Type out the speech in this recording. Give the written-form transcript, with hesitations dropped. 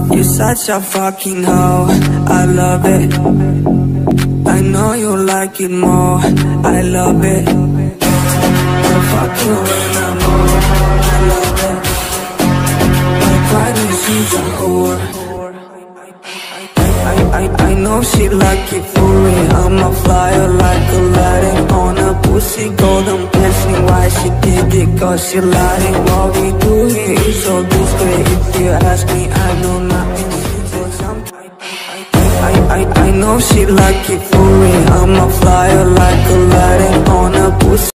You're such a fucking hoe, I love it. I know you like it more, I love it. I'll fuck you when I'm old, I love it. Like why do she's a whore? I know she like it for me. I'm a flyer like Aladdin on a pussy golden blessing. Why she did it? Cause she lied it. What we do here is so discreet. If you ask me, I know nothing. I know she like it for me. I'm a flyer like Aladdin on a pussy